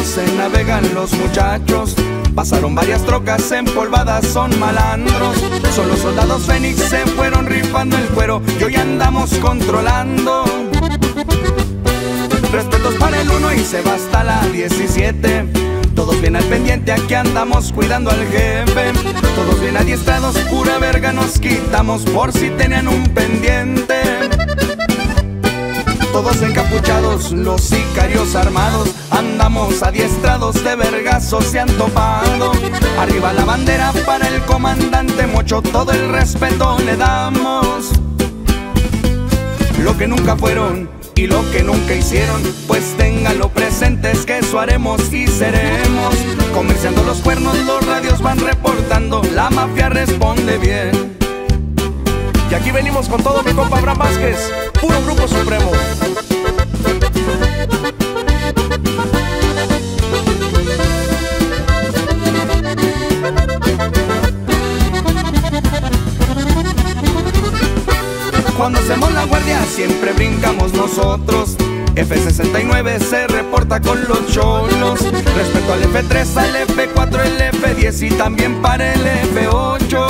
se navegan los muchachos. Pasaron varias trocas empolvadas, son malandros. Son los soldados Fénix, se fueron rifando el cuero y hoy andamos controlando. Respetos para el 1 y se va hasta la 17. Todos bien al pendiente, aquí andamos cuidando al jefe. Todos bien adiestrados, pura verga nos quitamos por si tenían un pendiente. Todos encapuchados, los sicarios armados, andamos adiestrados, de vergazos se han topado. Arriba la bandera para el comandante Mocho, todo el respeto le damos. Lo que nunca fueron y lo que nunca hicieron, pues ténganlo presentes que eso haremos y seremos. Comerciando los cuernos, los radios van reportando, la mafia responde bien. Y aquí venimos con todo, mi compa Abraham Vázquez, puro grupo supremo. Cuando hacemos la guardia siempre brincamos nosotros. F69 se reporta con los cholos. Respeto al F3, al F4, el F10 y también para el F8.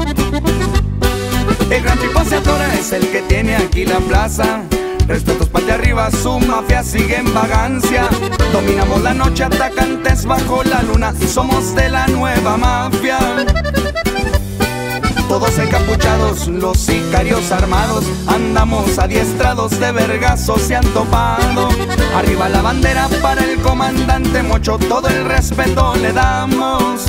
El gran tipo se atora, es el que tiene aquí la plaza. Respetos para de arriba, su mafia sigue en vagancia. Dominamos la noche, atacantes bajo la luna, somos de la nueva mafia. Todos encapuchados, los sicarios armados, andamos adiestrados, de vergazos se han topado. Arriba la bandera para el comandante Mocho, todo el respeto le damos.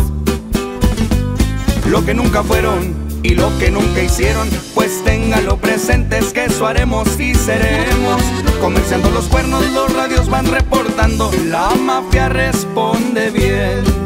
Lo que nunca fueron y lo que nunca hicieron, pues ténganlo presentes que eso haremos y seremos. Comerciando los cuernos, los radios van reportando, la mafia responde bien.